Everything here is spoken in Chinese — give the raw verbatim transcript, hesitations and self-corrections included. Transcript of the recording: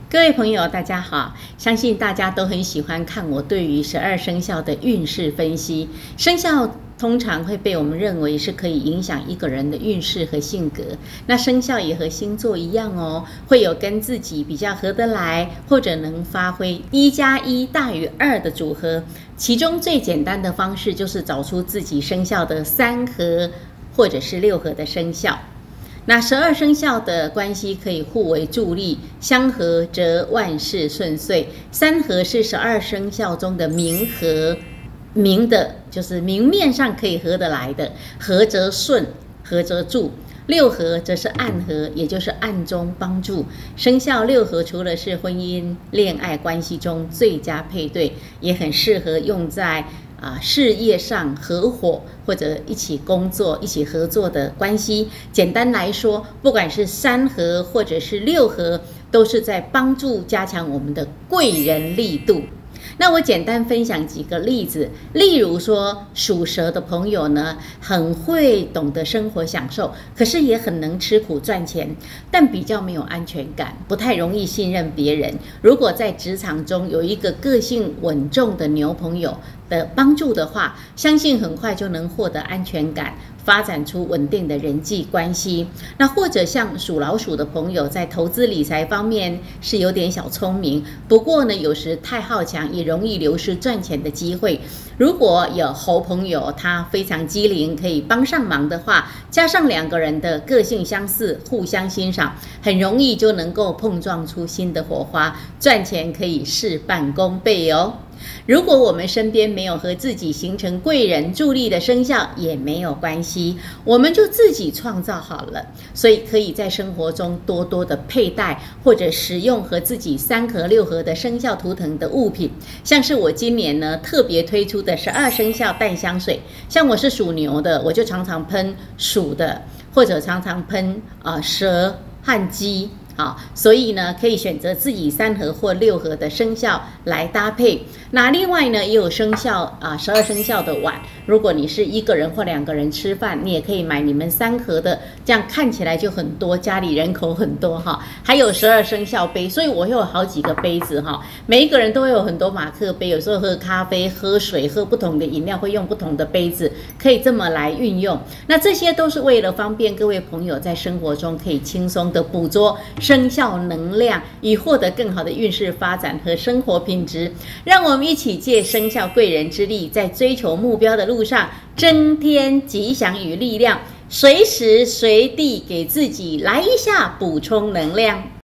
各位朋友，大家好！相信大家都很喜欢看我对于十二生肖的运势分析。生肖通常会被我们认为是可以影响一个人的运势和性格。那生肖也和星座一样哦，会有跟自己比较合得来，或者能发挥一加一大于二的组合。其中最简单的方式就是找出自己生肖的三合或者是六合的生肖。那十二生肖的关系可以互为助力，相合则万事顺遂。三合是十二生肖中的明合，明的就是明面上可以合得来的，合则顺，合则助。六合则是暗合，也就是暗中帮助。生肖六合除了是婚姻、恋爱关系中最佳配对，也很适合用在啊，事业上合伙或者一起工作、一起合作的关系。简单来说，不管是三合或者是六合，都是在帮助加强我们的贵人力度。那我简单分享几个例子，例如说属蛇的朋友呢，很会懂得生活享受，可是也很能吃苦赚钱，但比较没有安全感，不太容易信任别人。如果在职场中有一个个性稳重的牛朋友的帮助的话，相信很快就能获得安全感，发展出稳定的人际关系。那或者像属老鼠的朋友，在投资理财方面是有点小聪明，不过呢，有时太好强也容易流失赚钱的机会。如果有猴朋友他非常机灵，可以帮上忙的话，加上两个人的个性相似，互相欣赏，很容易就能够碰撞出新的火花，赚钱可以事半功倍哦。如果我们身边没有和自己形成贵人助力的生肖也没有关系，我们就自己创造好了。所以可以在生活中多多的佩戴或者使用和自己三合六合的生肖图腾的物品，像是我今年呢特别推出的十二生肖淡香水，像我是属牛的，我就常常喷鼠的，或者常常喷呃蛇和鸡。好，所以呢，可以选择自己三合或六合的生肖来搭配。那另外呢，也有生肖啊，十二生肖的碗。如果你是一个人或两个人吃饭，你也可以买你们三合的，这样看起来就很多，家里人口很多哈。还有十二生肖杯，所以我有好几个杯子哈，每一个人都会有很多马克杯，有时候喝咖啡、喝水、喝不同的饮料会用不同的杯子，可以这么来运用。那这些都是为了方便各位朋友在生活中可以轻松的捕捉生肖能量，以获得更好的运势发展和生活品质。让我们一起借生肖贵人之力，在追求目标的路上增添吉祥与力量，随时随地给自己来一下补充能量。